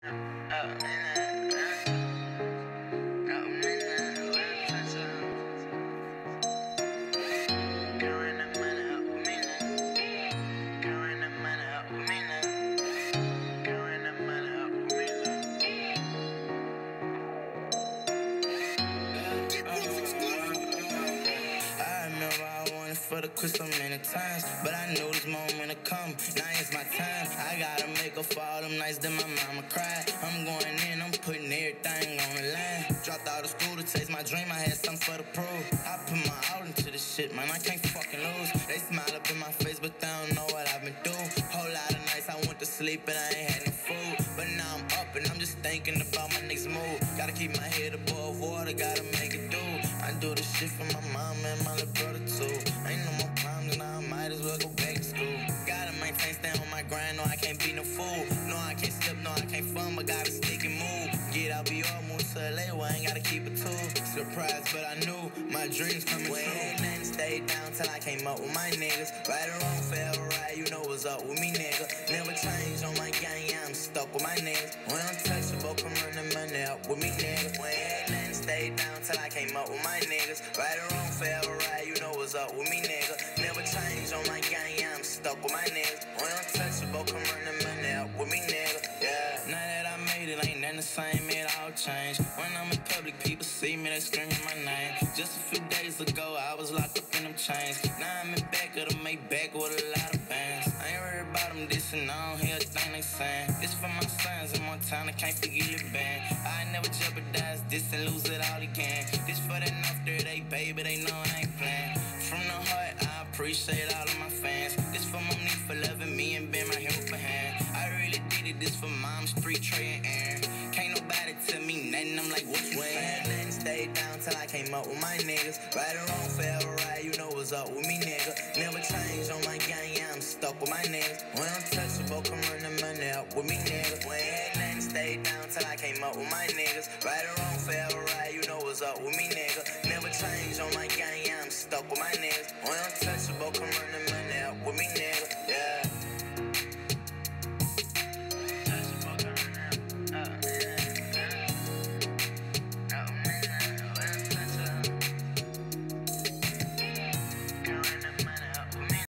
For the quit so many times, but I knew this moment to come. Now it's my time. I gotta make up for all them nights that my mama cried. I'm going in, I'm putting everything on the line. Dropped out of school to chase my dream. I had something for the proof. I put my all into this shit, man. I can't fucking lose. They smile up in my face, but they don't know what I've been through. Whole lot of nights I went to sleep and I ain't had no food. But now I'm up and I'm just thinking about my next move. Gotta keep my head above water, gotta make it do. I do this shit for my mom and my little brother too. Ain't no more problems now, I might as well go back to school. Gotta maintain, stay on my grind, no I can't be no fool. No I can't slip, no I can't fun, but gotta stick and move. Get out, be all, move to LA, well I ain't gotta keep it too. Surprised, but I knew my dreams coming true. Went and stayed down till I came up with my niggas. Right or wrong, forever right, you know what's up with me, nigga. Never change on my gang, yeah, I'm stuck with my niggas. When I'm touchable, come run the money up with me, nigga. Went and stayed down till I came up with my niggas. Right or wrong, forever right, you know what's up with me, nigga. Never change on my gang, yeah, I'm stuck with my niggas. When I'm touchable, come run the money up with me, nigga. Yeah. Now that I made it, ain't nothing the same, it all changed. When I'm in public, people see me, they screaming my name. Just a few days ago, I was locked up in them chains. Now I'm in back of the Maybach with a lot of bands. I ain't worried about them dissing, I don't hear a thing they saying. This for my sons in Montana, can't forget the band. I never jeopardize this and lose it all again. This for that North 38, baby, they know I ain't playing. From the heart, I appreciate all of my fans. This for my knee for loving me and being my helping hand. I really did it, this for mom, street, Trey, and Aaron. Can't nobody tell me nothing, I'm like, what you saying? And stayed down till I came up with my niggas. Right or wrong, forever right, you know what's up with me, nigga. Never change on my gang, yeah, I'm stuck with my niggas. When I'm touchable, come run the money up with me, nigga. Went and stayed down till I came up with my niggas. Right or wrong, forever right, you know what's up with me, nigga. Never change on my gang, yeah, I'm stuck with my niggas. When I'm touchable, come run the money